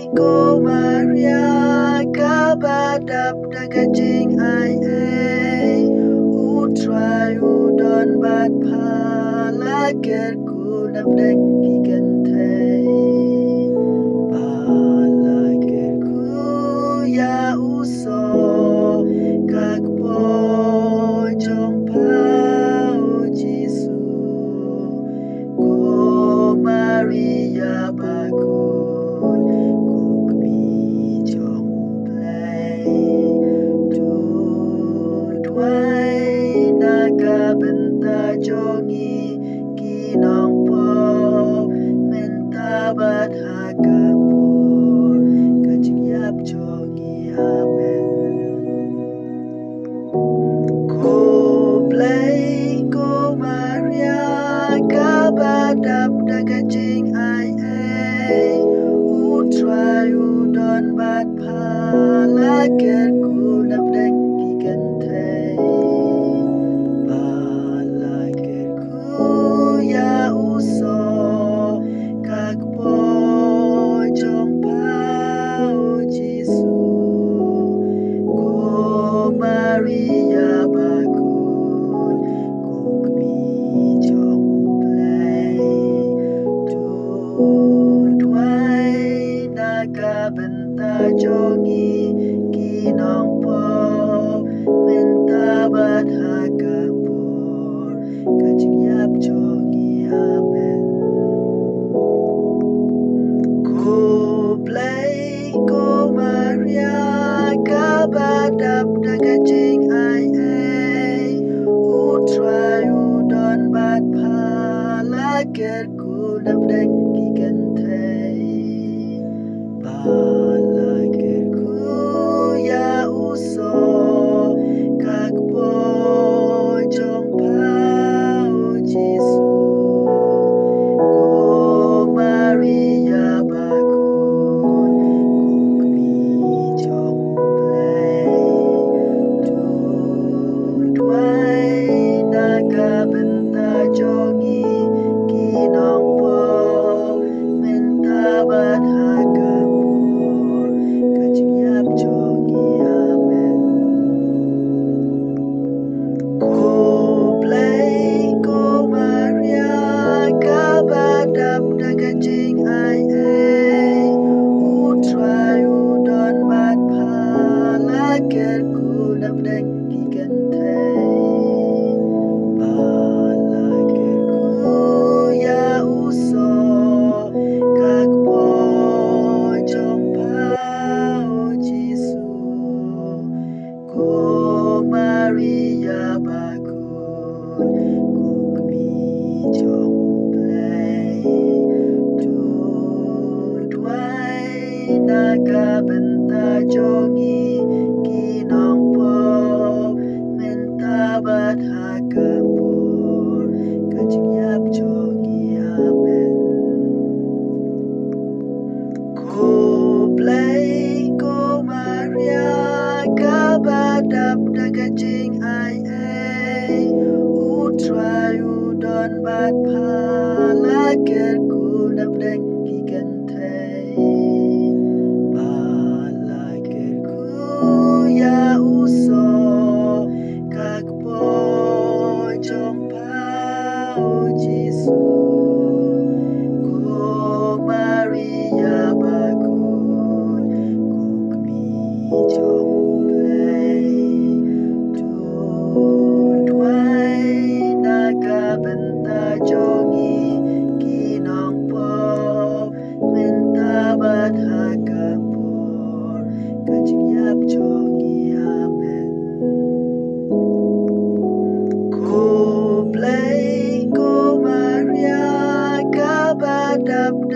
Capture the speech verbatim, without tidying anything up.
ko Maria kabadap dagajing ai ai utrai udon bat palaker ku napdeng kigantay palaker ku ya uso kakpo jong pao Jisu ko Maria bakun kukmi jong khublei tu tuai naga benta jongi kinong po mentabat hakapur kajing yap jongi amen khublei ko Maria kabadap dagajing ai ai utrai udon bat palaker ku napdeng kigantay palaker ku ya uso kakpo jong pao Jisu ko Maria bakun kukmi jong khublei tu tuai naga benta jongi kinong po mentabat hakapur kajing yap jongi amen khublei ko Maria kabadap dagajing ai ai utrai udon bat palaker ku napdeng kigantay palaker ku ya uso kakpo jong pao Jisu ko Maria bakun kukmi jong khublei tu tuai naga benta jongi kinong po mentabat hakapur kajing yap jongi amen khublei ko Maria kabadap dagajing ai ai utrai udon bat palaker ku napdeng kigantay palaker ku ya uso kakpo jong pao Jisu ko Maria bakun kukmi jong khublei tu tuai naga benta jongi kinong po mentabat hakapur kajing yap jongi amen khublei ko Maria kabadap dagajing ai ai utrai udon bat palaker ku napdeng kigantay palaker ku ya uso kakpo jong pao Jisu ko Maria bakun kukmi jong khublei tu tuai naga benta jongi kinong po mentabat hakapur kajing yap jongi amen khublei ko Maria kabadap